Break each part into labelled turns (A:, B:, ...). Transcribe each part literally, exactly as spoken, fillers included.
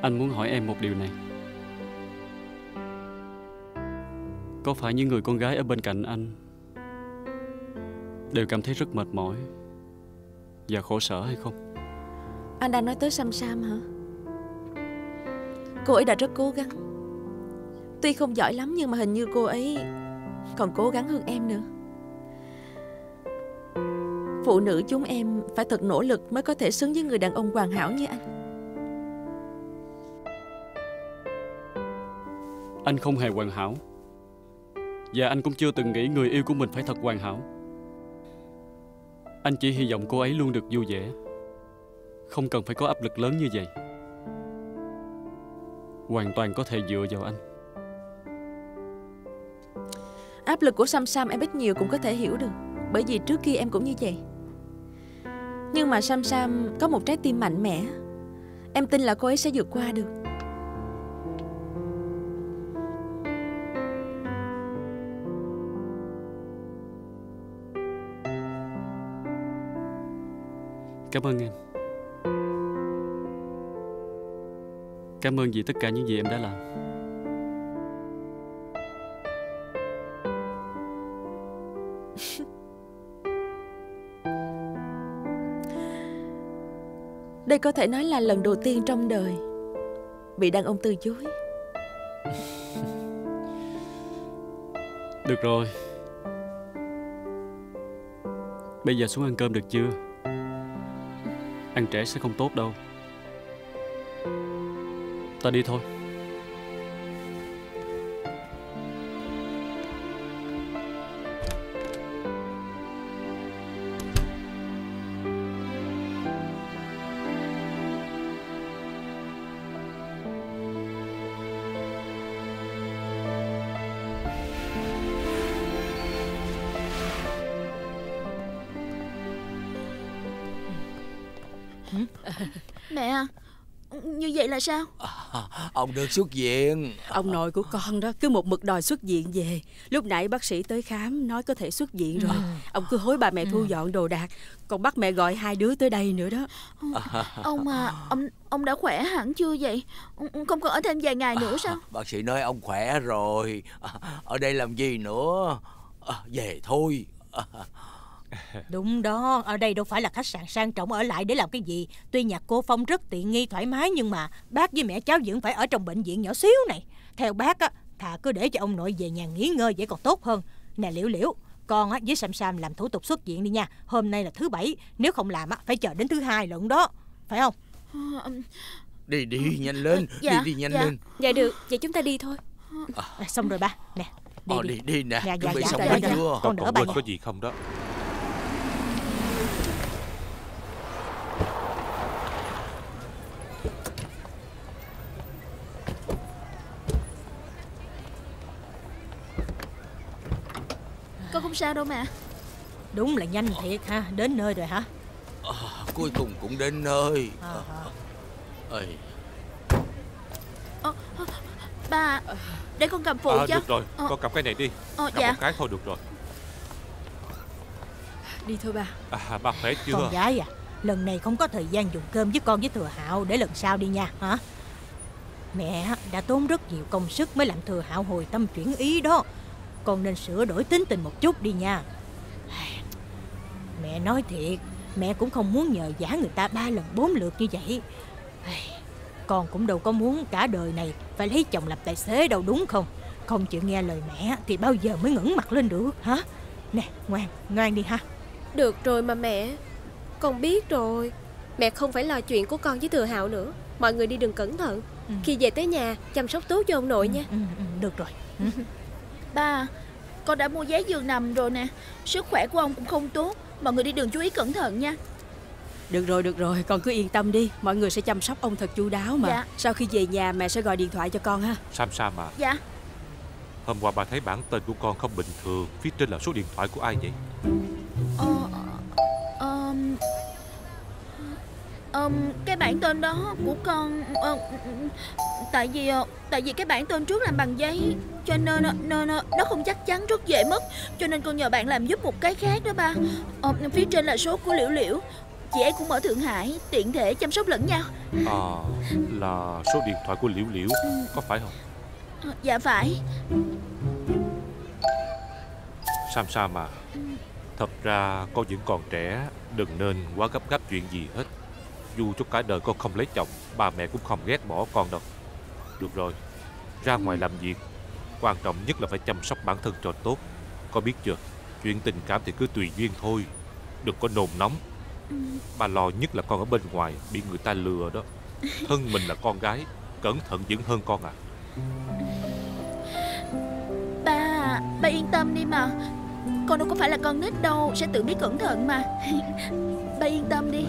A: Anh muốn hỏi em một điều này. Có phải những người con gái ở bên cạnh anh đều cảm thấy rất mệt mỏi và khổ sở hay không?
B: Anh đang nói tới Sam Sam hả? Cô ấy đã rất cố gắng. Tuy không giỏi lắm nhưng mà hình như cô ấy còn cố gắng hơn em nữa. Phụ nữ chúng em phải thật nỗ lực mới có thể xứng với người đàn ông hoàn hảo như anh.
A: Anh không hề hoàn hảo, và anh cũng chưa từng nghĩ người yêu của mình phải thật hoàn hảo. Anh chỉ hy vọng cô ấy luôn được vui vẻ, không cần phải có áp lực lớn như vậy. Hoàn toàn có thể dựa vào anh.
B: Áp lực của Sam Sam em ít nhiều cũng có thể hiểu được, bởi vì trước kia em cũng như vậy. Nhưng mà Sam Sam có một trái tim mạnh mẽ. Em tin là cô ấy sẽ vượt qua được.
A: Cảm ơn em. Cảm ơn vì tất cả những gì em đã làm.
B: Đây có thể nói là lần đầu tiên trong đời bị đàn ông từ chối.
A: Được rồi, bây giờ xuống ăn cơm được chưa? Ăn trễ sẽ không tốt đâu. Ta đi thôi.
C: Mẹ, như vậy là sao?
D: À, ông được xuất viện.
E: Ông nội của con đó cứ một mực đòi xuất viện về. Lúc nãy bác sĩ tới khám nói có thể xuất viện rồi. ừ. Ông cứ hối bà mẹ thu dọn đồ đạc, còn bắt mẹ gọi hai đứa tới đây nữa đó.
C: Ông à, ông ông đã khỏe hẳn chưa vậy? Không còn ở thêm vài ngày nữa sao?
D: À, bác sĩ nói ông khỏe rồi. À, ở đây làm gì nữa? À, về thôi. À.
F: Đúng đó, ở đây đâu phải là khách sạn sang trọng, ở lại để làm cái gì. Tuy nhà cô Phong rất tiện nghi thoải mái, nhưng mà bác với mẹ cháu vẫn phải ở trong bệnh viện nhỏ xíu này. Theo bác á, thà cứ để cho ông nội về nhà nghỉ ngơi vậy còn tốt hơn. Nè Liễu Liễu, con á với Sam Sam làm thủ tục xuất viện đi nha. Hôm nay là thứ bảy, nếu không làm á phải chờ đến thứ hai lận đó, phải không?
D: Đi đi nhanh lên.
C: Dạ,
D: đi đi nhanh
C: dạ.
D: lên.
B: Dạ được, vậy chúng ta đi thôi.
F: À, xong rồi ba, nè. Đi,
D: ờ,
F: đi.
D: đi đi nè.
F: Dạ,
D: Chuẩn bị
F: dạ,
D: xong
F: dạ,
D: rồi
F: dạ.
D: chưa?
F: Con đỡ
G: còn
F: ba
G: quên
F: nha.
G: có gì không đó?
C: Con không sao đâu mà.
F: Đúng là nhanh thiệt ha, đến nơi rồi hả?
D: À, cuối cùng cũng đến nơi.
F: À, à.
D: Ơi.
C: À, ba, để con cầm phụ
G: À,
C: chứ.
G: được rồi,
C: à.
G: con cầm cái này đi.
C: à,
G: Cầm
C: dạ.
G: một cái thôi được rồi.
E: Đi thôi bà.
G: À, ba khỏe chưa?
F: Con gái à, lần này không có thời gian dùng cơm với con với Thừa Hạo, để lần sau đi nha hả? Mẹ đã tốn rất nhiều công sức mới làm Thừa Hạo hồi tâm chuyển ý đó. Con nên sửa đổi tính tình một chút đi nha. Mẹ nói thiệt, mẹ cũng không muốn nhờ vả người ta ba lần bốn lượt như vậy. Con cũng đâu có muốn cả đời này phải lấy chồng làm tài xế đâu, đúng không? Không chịu nghe lời mẹ thì bao giờ mới ngẩng mặt lên được hả? Nè, ngoan, ngoan đi ha.
H: Được rồi mà mẹ, con biết rồi. Mẹ không phải lo chuyện của con với Thừa Hạo nữa. Mọi người đi đường cẩn thận. ừ. Khi về tới nhà chăm sóc tốt cho ông nội
F: ừ,
H: nha.
F: ừ, ừ, Được rồi. ừ.
C: Ba, con đã mua vé giường nằm rồi nè. Sức khỏe của ông cũng không tốt. Mọi người đi đường chú ý cẩn thận nha.
E: Được rồi, được rồi, con cứ yên tâm đi. Mọi người sẽ chăm sóc ông thật chu đáo mà.
C: Dạ.
E: Sau khi về nhà mẹ sẽ gọi điện thoại cho con ha.
G: Sam Sam à,
C: Dạ.
G: hôm qua bà thấy bản tên của con không bình thường. Phía trên là số điện thoại của ai vậy?
C: Ờ, ờ, ờ, cái bản tên đó của con ờ, tại vì tại vì cái bản tên trước làm bằng giấy, cho nên nên nó không chắc chắn, rất dễ mất. Cho nên con nhờ bạn làm giúp một cái khác đó ba. Ờ, phía trên là số của Liễu Liễu. Chị ấy cũng ở Thượng Hải, tiện thể chăm sóc lẫn nhau.
G: À, là số điện thoại của Liễu Liễu, có phải không?
C: À, dạ phải.
G: Sam Sam à, thật ra con vẫn còn trẻ, đừng nên quá gấp gáp chuyện gì hết. Dù cho cả đời con không lấy chồng, ba mẹ cũng không ghét bỏ con đâu. Được rồi, ra ngoài làm việc, quan trọng nhất là phải chăm sóc bản thân cho tốt. Con biết chưa, chuyện tình cảm thì cứ tùy duyên thôi, đừng có nôn nóng. Ba lo nhất là con ở bên ngoài bị người ta lừa đó. Thân mình là con gái, cẩn thận vẫn hơn con à.
C: Ba, ba yên tâm đi mà. Con đâu có phải là con nít đâu, sẽ tự biết cẩn thận mà. Ba yên tâm đi.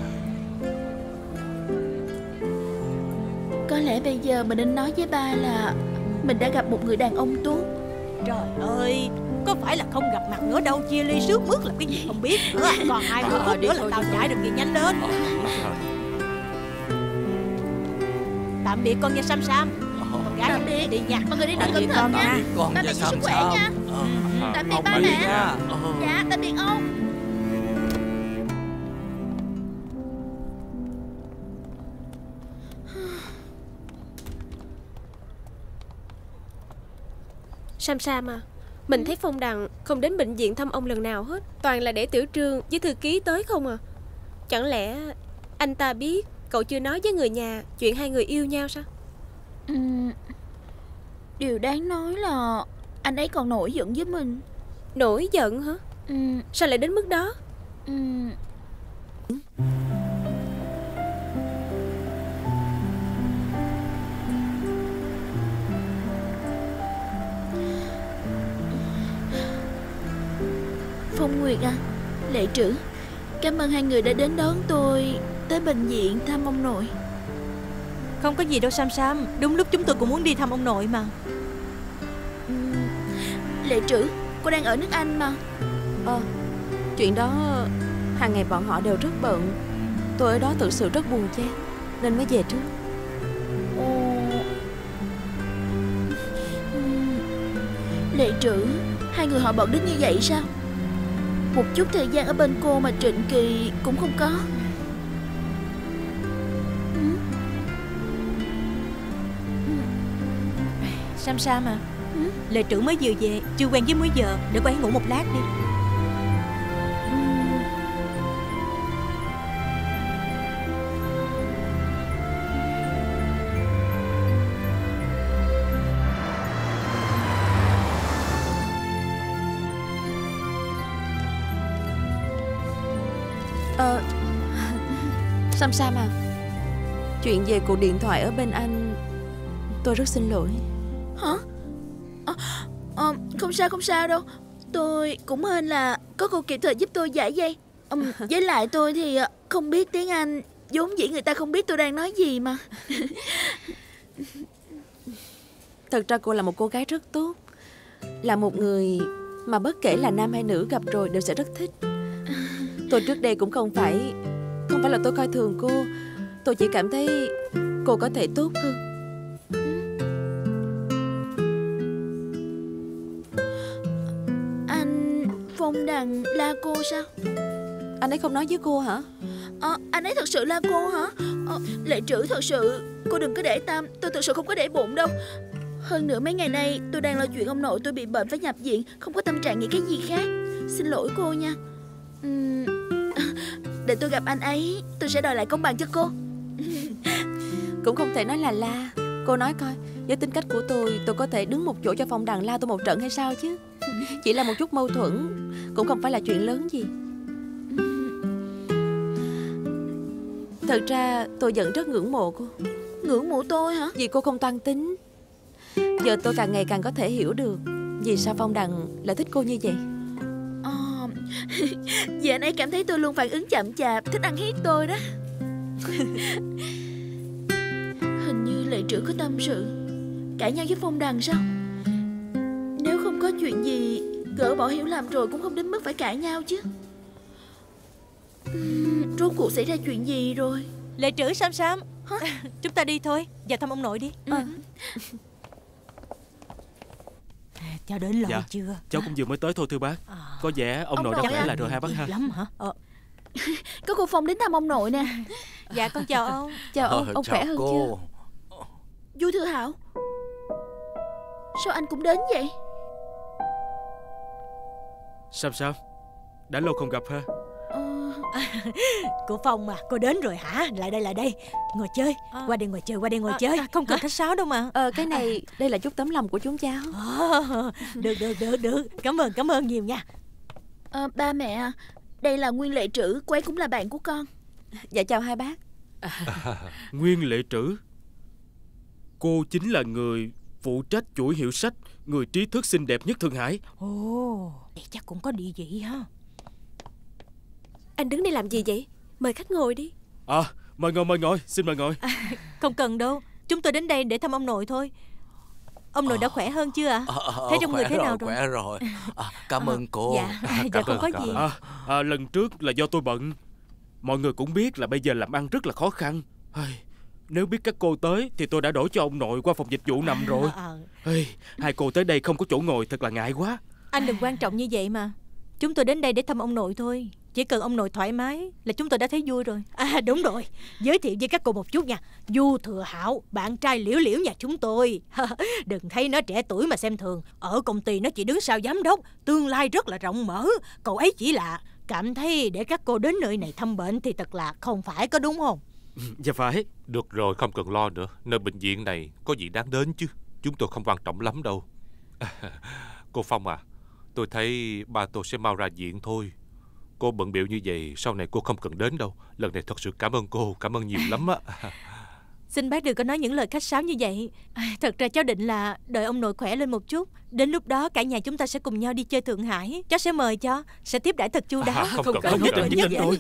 C: Có lẽ bây giờ mình nên nói với ba là mình đã gặp một người đàn ông tốt.
F: Trời ơi, có phải là không gặp mặt nữa đâu, chia ly sướt mướt là cái gì không biết nữa. Còn hai mươi phút nữa là tao chạy được, gì nhanh lên. Tạm biệt con nha Sam Sam. Con gái
C: Tạm biệt.
F: đi nha.
C: Mọi người đi đường cẩn thận nha.
D: Con
C: Ba
D: và
C: mẹ giữ
D: Sam
C: sức khỏe
D: Sam.
C: nha. Tạm biệt
D: Ông
C: ba
D: đi
C: mẹ.
D: nha.
C: Dạ, tạm biệt ông.
H: Sam Sam à, mình thấy Phong Đằng không đến bệnh viện thăm ông lần nào hết. Toàn là để Tiểu Trương với thư ký tới không à. Chẳng lẽ anh ta biết cậu chưa nói với người nhà chuyện hai người yêu nhau sao?
C: Ừ. Điều đáng nói là anh ấy còn nổi giận với mình.
H: Nổi giận hả?
C: Ừ.
H: Sao lại đến mức đó?
C: Ừ. Phong Nguyệt à, Lệ Trữ, cảm ơn hai người đã đến đón tôi tới bệnh viện thăm ông nội.
F: Không có gì đâu Sam Sam, đúng lúc chúng tôi cũng muốn đi thăm ông nội mà.
C: Ừ. Lệ Trữ, cô đang ở nước Anh mà.
B: Ờ, chuyện đó hàng ngày bọn họ đều rất bận. Tôi ở đó thực sự rất buồn chán nên mới về trước.
C: Ồ. Ừ. Lệ Trữ, hai người họ bận đến như vậy sao? Một chút thời gian ở bên cô mà Trịnh Kỳ cũng không có. Ừ.
F: Sam Sam à,
C: ừ?
F: Lệ Trữ mới vừa về, chưa quen với múi giờ, để cô ấy ngủ một lát đi.
C: Ừ.
B: Ờ, Sam Sam à, chuyện về cuộc điện thoại ở bên anh, tôi rất xin lỗi.
C: Hả? À, à, không sao không sao đâu. Tôi cũng hên là có cô kịp thời giúp tôi giải dây. um, Với lại tôi thì không biết tiếng Anh, vốn dĩ người ta không biết tôi đang nói gì mà.
B: Thật ra cô là một cô gái rất tốt, là một người mà bất kể là nam hay nữ gặp rồi đều sẽ rất thích. Tôi trước đây cũng không phải Không phải là tôi coi thường cô. Tôi chỉ cảm thấy cô có thể tốt hơn.
C: Anh Phong Đằng la cô sao?
B: Anh ấy không nói với cô hả?
C: À, anh ấy thật sự la cô hả? À, Lệ Trữ, thật sự cô đừng có để tâm. Tôi thật sự không có để bụng đâu. Hơn nữa mấy ngày nay tôi đang lo chuyện ông nội tôi bị bệnh phải nhập viện, không có tâm trạng nghĩ cái gì khác. Xin lỗi cô nha. uhm, Để tôi gặp anh ấy, tôi sẽ đòi lại công bằng cho cô.
B: Cũng không thể nói là la. Cô nói coi, với tính cách của tôi, tôi có thể đứng một chỗ cho Phong Đằng la tôi một trận hay sao chứ? Chỉ là một chút mâu thuẫn, cũng không phải là chuyện lớn gì. Thật ra tôi vẫn rất ngưỡng mộ cô.
C: Ngưỡng mộ tôi hả?
B: Vì cô không toan tính. Giờ tôi càng ngày càng có thể hiểu được vì sao Phong Đằng lại thích cô như vậy.
C: À, vì anh ấy cảm thấy tôi luôn phản ứng chậm chạp, thích ăn hiếp tôi đó. Hình như Lệ Trữ có tâm sự, cãi nhau với Phong Đằng sao? Nếu không có chuyện gì, gỡ bỏ hiểu lầm rồi cũng không đến mức phải cãi nhau chứ. uhm, Rốt cuộc xảy ra chuyện gì rồi?
F: Lệ Trữ, Sam Sam, chúng ta đi thôi, vào thăm ông nội đi.
C: ừ.
F: À, cháu đến lâu
A: Dạ,
F: chưa?
A: cháu cũng vừa mới tới thôi thưa bác.
F: À,
A: Có vẻ ông,
C: Ông
A: nội đã
C: nội
A: khỏe
C: à?
A: lại rồi ha bác ha?
F: lắm hả? Ờ,
C: Có cô Phong đến thăm ông nội nè.
F: Dạ con chào ông.
B: Chào ông,
D: Ờ,
B: ông
D: chào
B: khỏe hơn
D: cô.
B: chưa?
C: Du Thừa Hạo, sao anh cũng đến vậy?
A: Sam Sam, đã lâu không gặp ha.
C: Ờ,
F: Cô Phong mà, cô đến rồi hả? Lại đây, lại đây. Ngồi chơi,
E: À.
F: qua đây ngồi chơi, qua đây ngồi
E: À,
F: chơi.
E: à, không cần
F: khách sáo đâu mà.
B: Ờ cái này, đây là chút tấm lòng của chúng cháu.
F: Ờ, được, được, được, được. Cảm ơn, cảm ơn nhiều nha.
C: ờ, ba mẹ, đây là Nguyên Lệ Trữ, cô ấy cũng là bạn của con.
B: Dạ chào hai bác.
A: Nguyên Lệ Trữ. Cô chính là người phụ trách chuỗi hiệu sách, người trí thức xinh đẹp nhất Thượng Hải.
F: Ồ, vậy chắc cũng có địa vị ha.
H: Anh đứng đây làm gì vậy? Mời khách ngồi đi.
A: À, mời ngồi, mời ngồi, xin mời ngồi.
F: Không cần đâu, chúng tôi đến đây để thăm ông nội thôi. Ông nội đã khỏe hơn chưa ạ?
D: Ờ, ờ,
F: Thấy trong người
D: khỏe
F: thế
D: rồi,
F: nào rồi?
D: khỏe rồi. À, cảm ơn cô.
F: Dạ, dạ
G: Cảm
F: không
G: ơn,
F: có
G: cảm
F: gì.
G: ơn.
A: À, à, lần trước là do tôi bận. Mọi người cũng biết là bây giờ làm ăn rất là khó khăn. Ai, nếu biết các cô tới thì tôi đã đổi cho ông nội qua phòng dịch vụ nằm rồi.
F: Ờ,
A: Ai, hai cô tới đây không có chỗ ngồi thật là ngại quá.
F: anh đừng quan trọng như vậy mà. Chúng tôi đến đây để thăm ông nội thôi. Chỉ cần ông nội thoải mái là chúng tôi đã thấy vui rồi. À đúng rồi, giới thiệu với các cô một chút nha. Du Thừa Hạo, bạn trai liễu liễu nhà chúng tôi. Đừng thấy nó trẻ tuổi mà xem thường. Ở công ty nó chỉ đứng sau giám đốc, tương lai rất là rộng mở. Cậu ấy chỉ là cảm thấy để các cô đến nơi này thăm bệnh thì thật là không phải, có đúng không?
A: Dạ phải.
G: Được rồi, không cần lo nữa. Nơi bệnh viện này có gì đáng đến chứ. Chúng tôi không quan trọng lắm đâu. Cô Phong à, tôi thấy ba tôi sẽ mau ra viện thôi. Cô bận bịu như vậy, sau này cô không cần đến đâu. Lần này thật sự cảm ơn cô, cảm ơn nhiều lắm á.
F: Xin bác đừng có nói những lời khách sáo như vậy. À, thật ra cháu định là đợi ông nội khỏe lên một chút. Đến lúc đó cả nhà chúng ta sẽ cùng nhau đi chơi Thượng Hải. Cháu sẽ mời cho, sẽ tiếp đãi thật chu đáo.
G: À, không,
A: Không
G: cần,
A: cần,
G: không
A: nhất
G: cần.
A: định, nhất định thôi.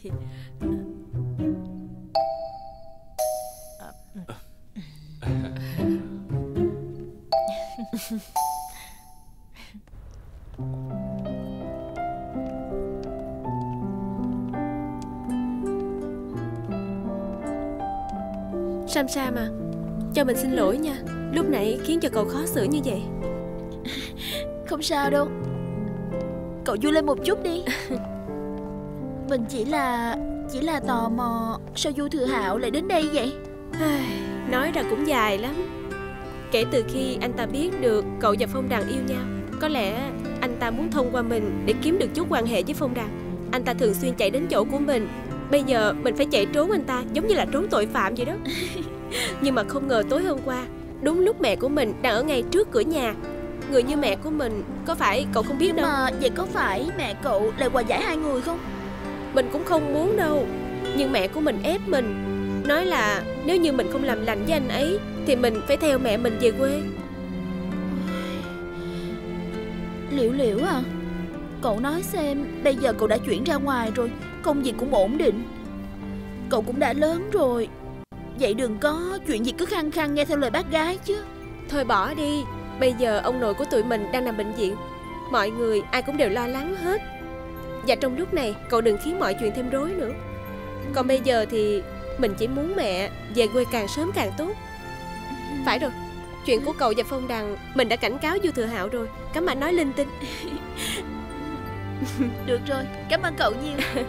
H: Sam Sam à, cho mình xin lỗi nha. Lúc nãy khiến cho cậu khó xử như vậy.
C: Không sao đâu, cậu vui lên một chút đi. Mình chỉ là Chỉ là tò mò sao Du Thừa Hạo lại đến đây vậy.
H: Nói ra cũng dài lắm. Kể từ khi anh ta biết được cậu và Phong Đằng yêu nhau, có lẽ anh ta muốn thông qua mình để kiếm được chút quan hệ với Phong Đằng. Anh ta thường xuyên chạy đến chỗ của mình. Bây giờ mình phải chạy trốn anh ta, giống như là trốn tội phạm vậy đó. Nhưng mà không ngờ tối hôm qua, đúng lúc mẹ của mình đang ở ngay trước cửa nhà. Người như mẹ của mình, có phải cậu không biết
C: Nhưng
H: đâu.
C: mà vậy có phải mẹ cậu lại hòa giải hai người không?
H: Mình cũng không muốn đâu. Nhưng mẹ của mình ép mình, nói là nếu như mình không làm lành với anh ấy thì mình phải theo mẹ mình về quê.
C: Liễu Liễu à, cậu nói xem, bây giờ cậu đã chuyển ra ngoài rồi, công việc cũng ổn định, cậu cũng đã lớn rồi, vậy đừng có chuyện gì cứ khăng khăng nghe theo lời bác gái chứ.
H: Thôi bỏ đi. Bây giờ ông nội của tụi mình đang nằm bệnh viện. Mọi người ai cũng đều lo lắng hết. Và trong lúc này cậu đừng khiến mọi chuyện thêm rối nữa. Còn bây giờ thì mình chỉ muốn mẹ về quê càng sớm càng tốt. Phải rồi, chuyện của cậu và Phong Đằng mình đã cảnh cáo Du Thừa Hạo rồi. Cấm anh nói linh tinh.
C: Được rồi, cảm ơn cậu nhiều.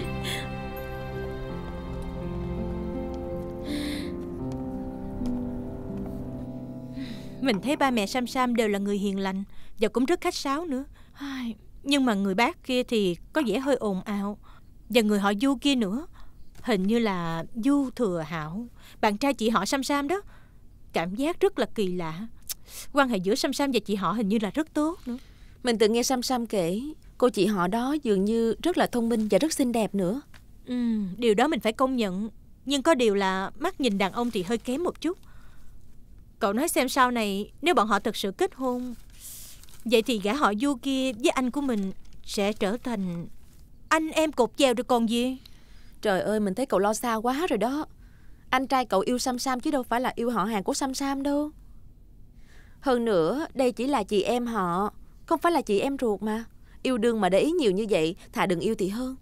F: Mình thấy ba mẹ Sam Sam đều là người hiền lành và cũng rất khách sáo nữa. Nhưng mà người bác kia thì có vẻ hơi ồn ào. Và người họ Du kia nữa, hình như là Du Thừa Hạo, bạn trai chị họ Sam Sam đó. Cảm giác rất là kỳ lạ. Quan hệ giữa Sam Sam và chị họ hình như là rất tốt nữa.
B: Mình từng nghe Sam Sam kể, cô chị họ đó dường như rất là thông minh và rất xinh đẹp nữa.
F: Ừ, điều đó mình phải công nhận. Nhưng có điều là mắt nhìn đàn ông thì hơi kém một chút. Cậu nói xem sau này nếu bọn họ thật sự kết hôn, vậy thì gã họ Du kia với anh của mình sẽ trở thành anh em cột chèo rồi còn gì.
B: Trời ơi, mình thấy cậu lo xa quá rồi đó. Anh trai cậu yêu Sam Sam chứ đâu phải là yêu họ hàng của Sam Sam đâu. Hơn nữa, đây chỉ là chị em họ, không phải là chị em ruột mà. Yêu đương mà để ý nhiều như vậy, thà đừng yêu thì hơn.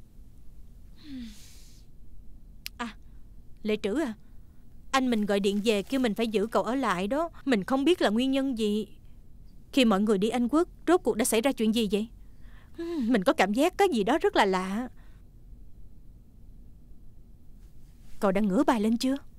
F: À, Lệ Trữ à, anh mình gọi điện về kêu mình phải giữ cậu ở lại đó. Mình không biết là nguyên nhân gì. Khi mọi người đi Anh Quốc, rốt cuộc đã xảy ra chuyện gì vậy? Mình có cảm giác có gì đó rất là lạ. Cậu đã ngửa bài lên chưa?